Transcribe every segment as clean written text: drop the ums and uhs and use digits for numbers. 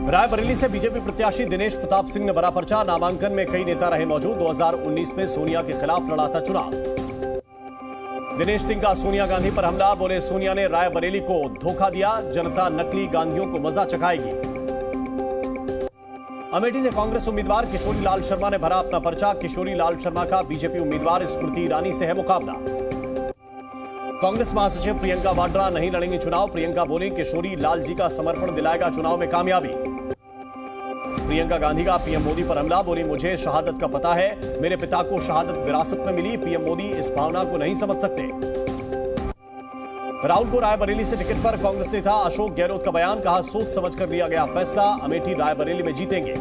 रायबरेली से बीजेपी प्रत्याशी दिनेश प्रताप सिंह ने भरा पर्चा। नामांकन में कई नेता रहे मौजूद। 2019 में सोनिया के खिलाफ लड़ा था चुनाव। दिनेश सिंह का सोनिया गांधी पर हमला। बोले, सोनिया ने रायबरेली को धोखा दिया, जनता नकली गांधियों को मजा चखाएगी। अमेठी से कांग्रेस उम्मीदवार किशोरी लाल शर्मा ने भरा अपना पर्चा। किशोरी लाल शर्मा का बीजेपी उम्मीदवार स्मृति ईरानी से है मुकाबला। कांग्रेस महासचिव प्रियंका वाड्रा नहीं लड़ेंगी चुनाव। प्रियंका बोली, किशोरी लाल जी का समर्पण दिलाएगा चुनाव में कामयाबी। प्रियंका गांधी का पीएम मोदी पर हमला। बोली, मुझे शहादत का पता है, मेरे पिता को शहादत विरासत में मिली। पीएम मोदी इस भावना को नहीं समझ सकते। राहुल को रायबरेली से टिकट पर कांग्रेस नेता अशोक गहलोत का बयान। कहा, सोच समझकर लिया गया फैसला, अमेठी रायबरेली में जीतेंगे।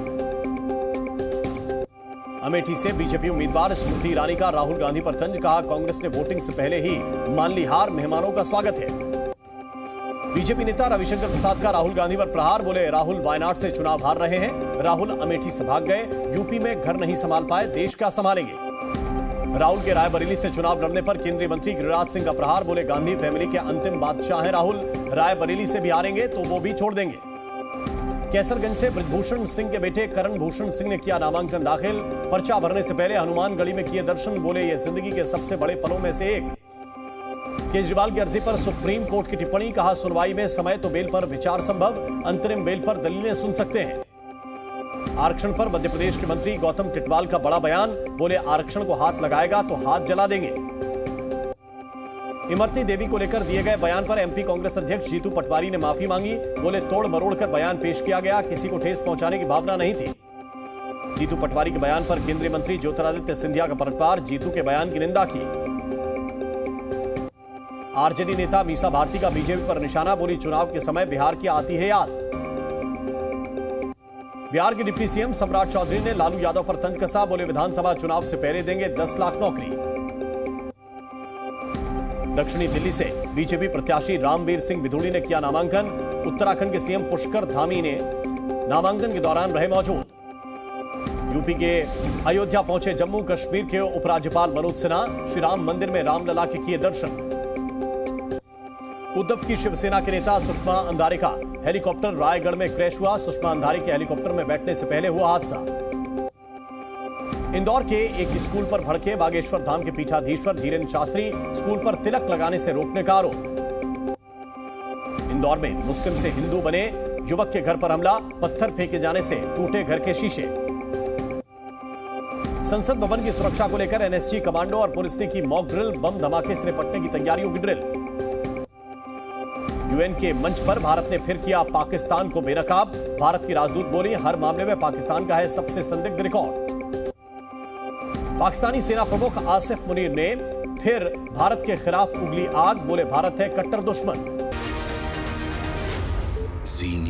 अमेठी से बीजेपी उम्मीदवार स्मृति ईरानी का राहुल गांधी पर तंज। कहा, कांग्रेस ने वोटिंग से पहले ही मान ली हार, मेहमानों का स्वागत है। बीजेपी नेता रविशंकर प्रसाद का राहुल गांधी पर प्रहार। बोले, राहुल वायनाड से चुनाव हार रहे हैं, राहुल अमेठी से भाग गए, यूपी में घर नहीं संभाल पाए, देश क्या संभालेंगे। राहुल के रायबरेली से चुनाव लड़ने पर केंद्रीय मंत्री गिरिराज सिंह का प्रहार। बोले, गांधी फैमिली के अंतिम बादशाह हैं राहुल, रायबरेली से भी हारेंगे तो वो भी छोड़ देंगे। कैसरगंज से ब्रजभूषण सिंह के बेटे करण भूषण सिंह ने किया नामांकन दाखिल। पर्चा भरने से पहले हनुमानगढ़ी में किए दर्शन। बोले, ये जिंदगी के सबसे बड़े पलों में से एक। केजरीवाल की अर्जी पर सुप्रीम कोर्ट की टिप्पणी। कहा, सुनवाई में समय तो बेल पर विचार संभव, अंतरिम बेल पर दलीलें सुन सकते हैं। आरक्षण पर मध्य प्रदेश के मंत्री गौतम टिटवाल का बड़ा बयान। बोले, आरक्षण को हाथ लगाएगा तो हाथ जला देंगे। इमरती देवी को लेकर दिए गए बयान पर एमपी कांग्रेस अध्यक्ष जीतू पटवारी ने माफी मांगी। बोले, तोड़ मरोड़ कर बयान पेश किया गया, किसी को ठेस पहुंचाने की भावना नहीं थी। जीतू पटवारी के बयान पर केंद्रीय मंत्री ज्योतिरादित्य सिंधिया का पलटवार। जीतू के बयान की निंदा की। आरजेडी नेता मीसा भारती का बीजेपी पर निशाना। बोली, चुनाव के समय बिहार की आती है याद। बिहार के डिप्टी सीएम सम्राट चौधरी ने लालू यादव पर तंज कसा। बोले, विधानसभा चुनाव से पहले देंगे 10 लाख नौकरी। दक्षिणी दिल्ली से बीजेपी प्रत्याशी रामवीर सिंह बिधूड़ी ने किया नामांकन। उत्तराखंड के सीएम पुष्कर धामी ने नामांकन के दौरान रहे मौजूद। यूपी के अयोध्या पहुंचे जम्मू कश्मीर के उपराज्यपाल मनोज सिन्हा। श्री राम मंदिर में रामलला के किए दर्शन। उद्धव की शिवसेना के नेता सुषमा अंधारे का हेलीकॉप्टर रायगढ़ में क्रैश हुआ। सुषमा अंधारे के हेलीकॉप्टर में बैठने से पहले हुआ हादसा। इंदौर के एक स्कूल पर भड़के बागेश्वर धाम के पीठाधीश्वर धीरेन्द्र शास्त्री। स्कूल पर तिलक लगाने से रोकने का आरोप। इंदौर में मुस्लिम से हिंदू बने युवक के घर पर हमला। पत्थर फेंके जाने से टूटे घर के शीशे। संसद भवन की सुरक्षा को लेकर एनएसजी कमांडो और पुलिस ने की मॉक ड्रिल। बम धमाके से निपटने की तैयारियों की ड्रिल। यूएन के मंच पर भारत ने फिर किया पाकिस्तान को बेनकाब। भारत की राजदूत बोली, हर मामले में पाकिस्तान का है सबसे संदिग्ध रिकॉर्ड। पाकिस्तानी सेना प्रमुख आसिफ मुनीर ने फिर भारत के खिलाफ उगली आग। बोले, भारत है कट्टर दुश्मन।